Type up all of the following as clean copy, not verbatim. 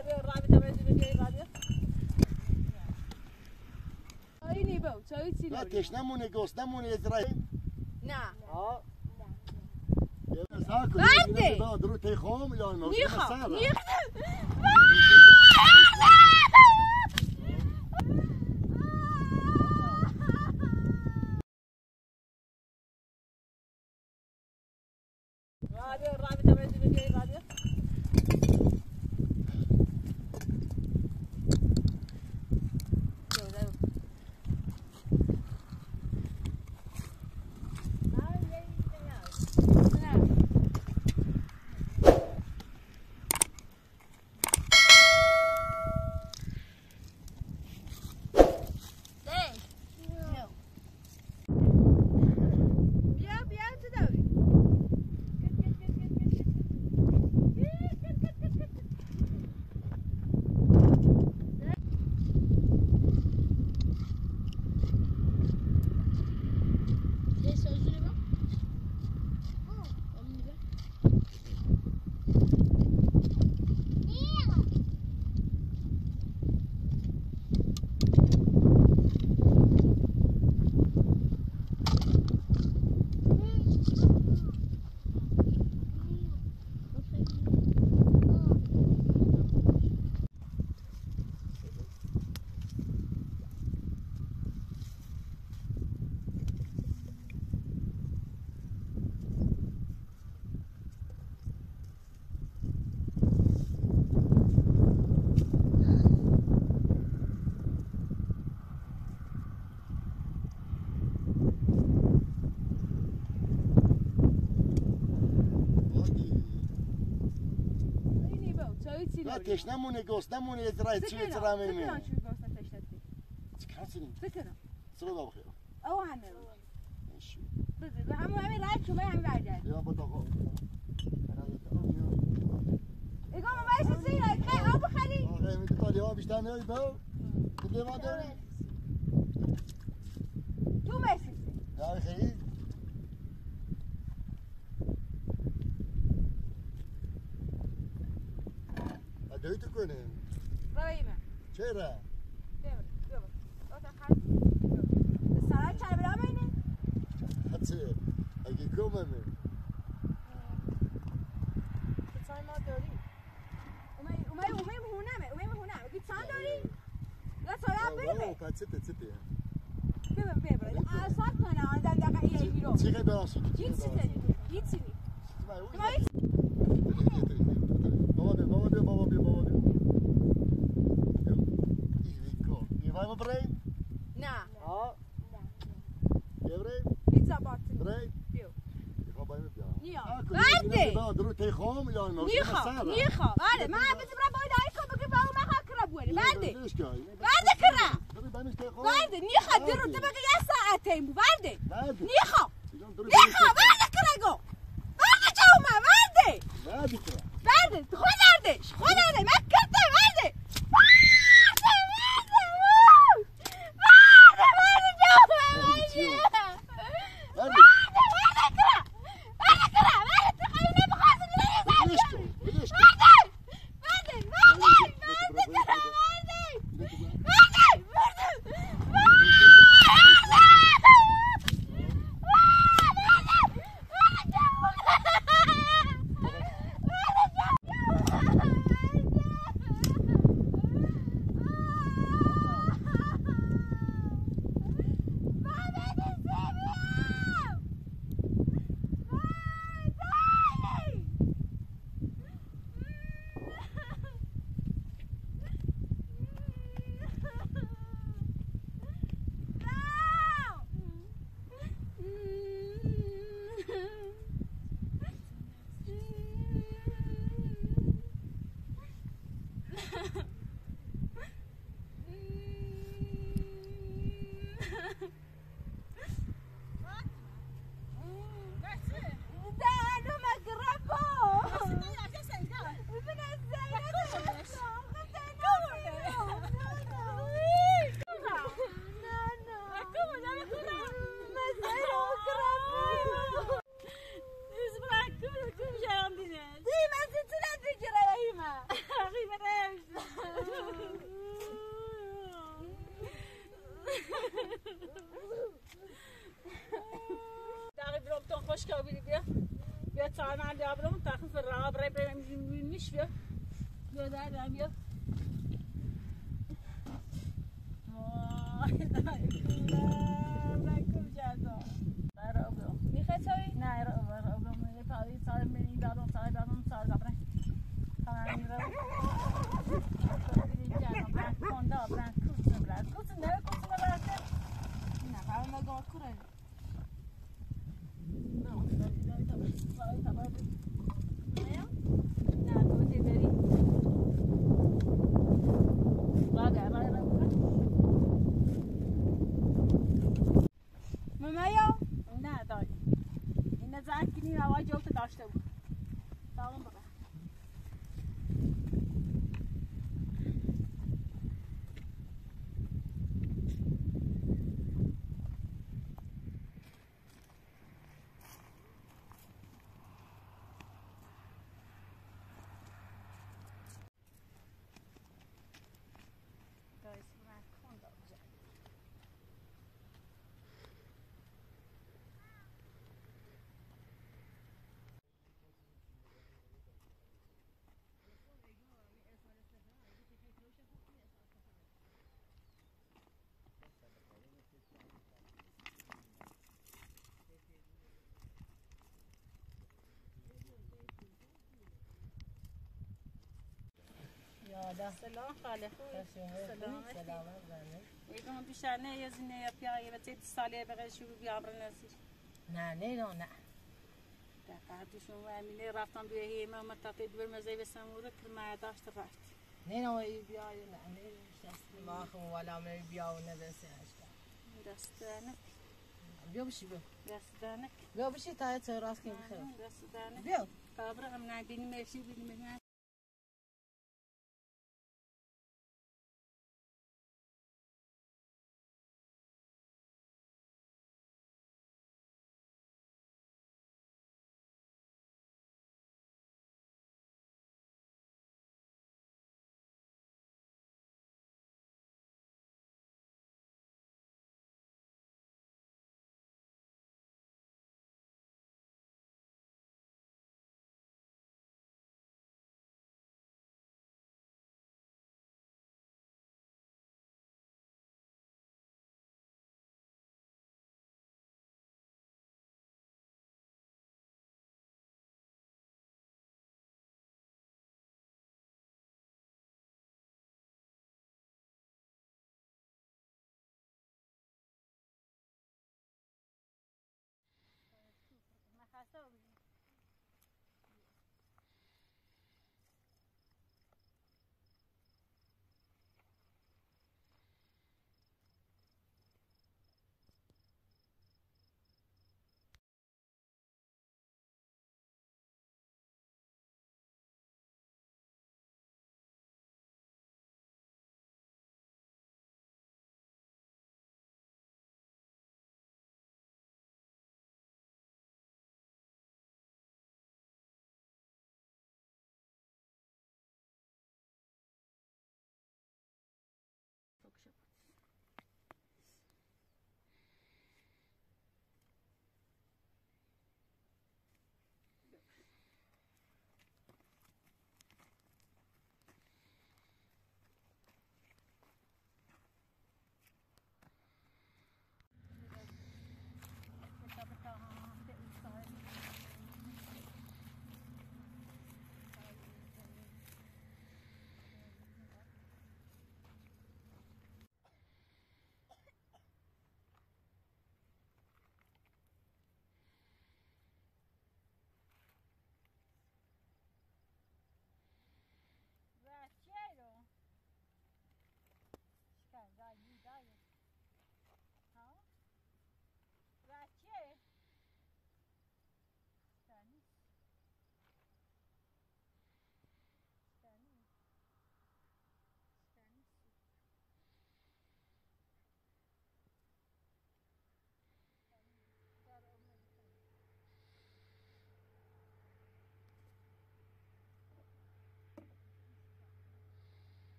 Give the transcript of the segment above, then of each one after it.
راديو تبع الدنيا راديو اینی باو چای چی نه تشنمونه گستمونه ازرای نه ها ساکو برده درو تخم یا نو میخوام راديو تبع الدنيا راديو نه تشنمونه گستمونه ازرای چی ازرا میمی چی گوست تشنتی چیکارچین بکنم سلام بخیر او همه بذار همین رای چوبه همین برگرد یا با داغ اگه ما باید چیزی که آب خالی آره می تو آب بیشتر نمی با دیگه ما داریم تو میسی یا خیلی ادایی تو کنه رایمه چرا بیا سرای چرا برام اینه حتی اگه کومه چای ما داری اومه هونمه اگه چند داری لا سراب بریم پاتیته ببر اصلا کنه آن دقیقه یه رو چیکار داشتی هیچی نیست بابا بیا بریم نه ها بریم ایتزا باتن بریم بیو نیا برده درو تخم یا نو میخوام بله من بذار باید آیکو بگی با اون مخاطره بوری برده کرا برده نیخواد درو تو بگی یه ساعته این بو برده نیخوام برده کرا گو برده چاومه برده خود دردش من کرده برده diablo tak verra bre mich wir. Ja da wir. نه رو من پاری سال منی دارم سال دبره خانه رو برای کنده برای کوس نه نه فهم نگاه کنه نه تو دیدی واقعا مایا نه داری این نزاک کنی آواز جوت داشته بود سلام بابا سلام خاله سلام ایگون بیشانه یه زنی پیایی و تیت سالی بغیش رو بیامر نزدیک نه دقیقاًشون و امینه رفتم بیه هیما متقید بر مزه و سموره که ما داشت رفت نه بیای نه ما خو ولا من بیا و ندرسه اشکا دستانك بیا بشی بیا دستانك بیا بشی تا تو راست کنی بخیر دستانك بیا کابر هم نبینی مرسی بینی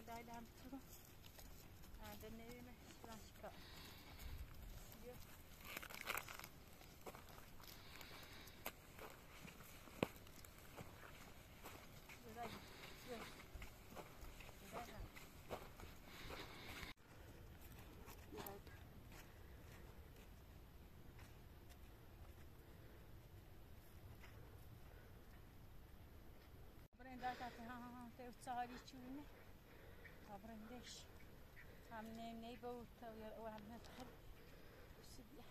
دایدم تو هذا نرينا شلاشكا سهاری چونه خبرندش هم نمی بود و هم ندخل سیدی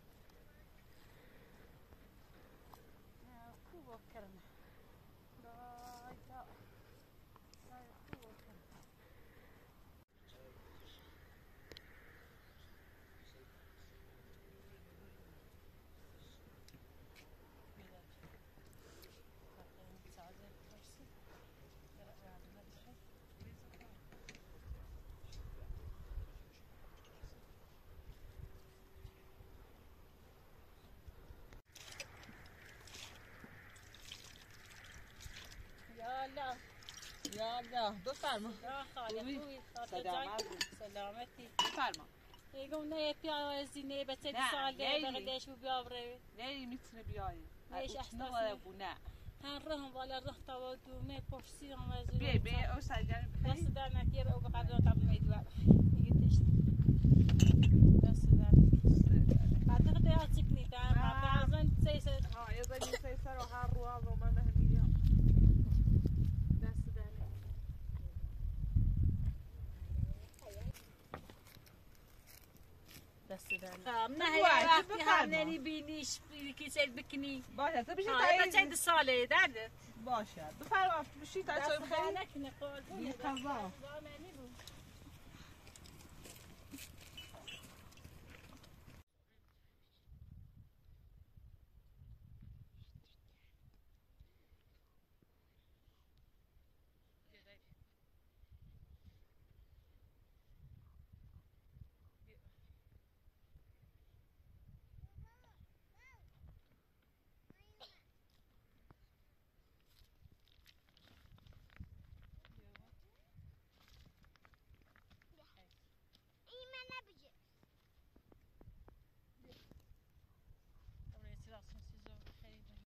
خوب کردم دای خوب کردم یا الله بفرما سلامتی بفرما میگم نه پیازی نه به سه سال بغدش و بیاوره نه میتونه بیای نیش احساسی نه هن رهم والا راه تا تو می پرسی هم از بی او سرگرم دست در نکیر او قدر قبل میدوار میگه تشت دست در بعد خدا یادش نیدم بعضن سه ها یه زنی سه سر و هر روز و من نمیام دست در نه وقتی هم نمیبینیش کیسه بکنی باشه تو بشی تا چند ساله درد باشه بفرما بشی تا چای بخوری نکنه قول بی قضا